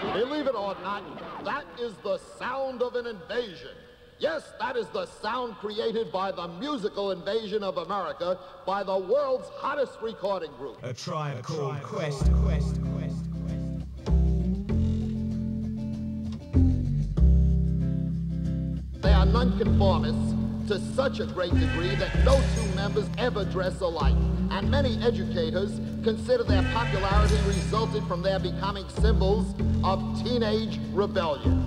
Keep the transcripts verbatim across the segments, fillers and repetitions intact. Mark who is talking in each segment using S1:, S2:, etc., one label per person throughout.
S1: Believe it or not, that is the sound of an invasion. Yes, that is the sound created by the musical invasion of America by the world's hottest recording group.
S2: A tribe called Quest, Quest, Quest, Quest.
S1: They are nonconformists to such a great degree that no two members ever dress alike. And many educators consider their popularity resulted from their becoming symbols of teenage rebellion.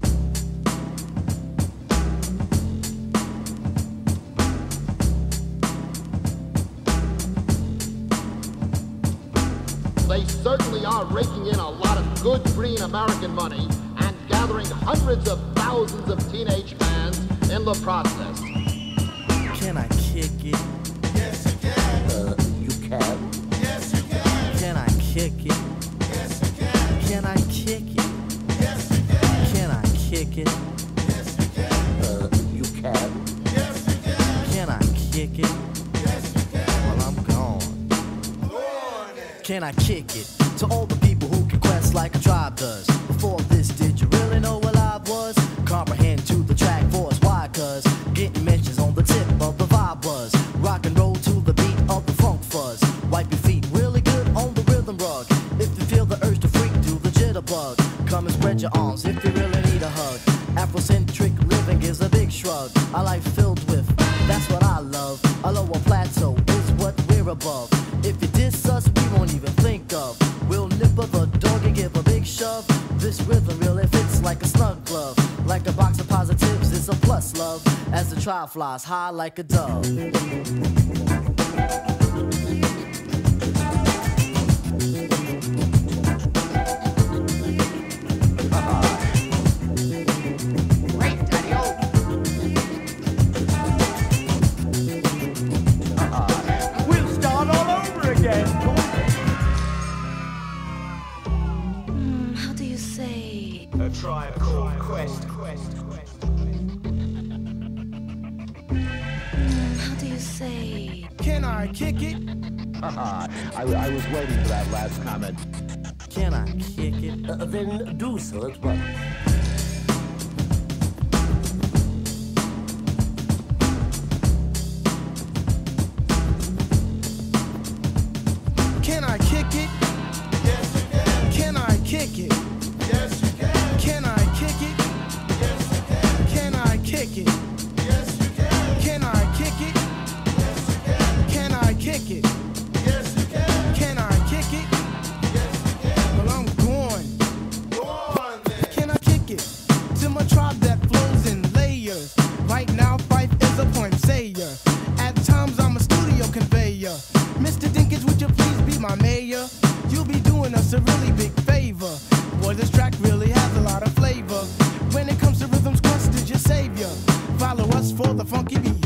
S1: They certainly are raking in a lot of good green American money and gathering hundreds of thousands of teenage fans in the process.
S3: Can I kick it?
S4: Yes, you can.
S3: Uh, you can?
S4: Yes, you can.
S3: Can I kick it?
S4: Yes, you can.
S3: Can I kick it?
S4: Yes, you can.
S3: Can I kick it?
S4: Yes, you can.
S3: Uh, you can?
S4: Yes, you can.
S3: Can I kick it?
S4: Yes, you can.
S3: Well, I'm gone.
S4: Go on then.
S3: Can I kick it? To all the people who can quest like a tribe does. Before this, did you really know what I was? Comprehend to the track force. Why? Cause getting mentions on the tip of the vibe was. Rock and roll to the beat of the funk fuzz. Wipe your feet really good on the rhythm rug. If you feel the urge to freak, do the jitterbug. Come and spread your arms if you really need a hug. Afrocentric living is a big shrug. A life filled with, that's what I love. A lower plateau is what we're above. If you diss us, we won't even think of. We'll nip of the dog and give a big shove. This rhythm really fits like a snug glove. Like a box of positives, it's a plus love. As the tribe flies high like a dove.
S2: A tribe called Quest, Quest, Quest, Quest.
S5: How do you say?
S4: Can I kick it?
S6: Haha, I, I was waiting for that last comment.
S3: Can I kick it?
S6: Uh, then do so at once.
S4: Can I kick it? Yes, you can. Can I kick it? Yes, you can. Can I kick it? Yes, you can. Can I kick it? Yes, you can. Can I kick it? Yes, you can. Can I kick it? Yes, you can. Can I kick it? Yes, you can. Well, I'm going. Go on then. Can I kick it? To my tribe that flows in layers. Right now, Phife is a point sayer. At times, I'm a studio conveyor. Mister Dinkins, would you please be my mayor? You'll be doing us a really big favor. Boy, this track really has a lot of flavor. When it comes to rhythms, Quest is your savior. Follow us for the funky beat.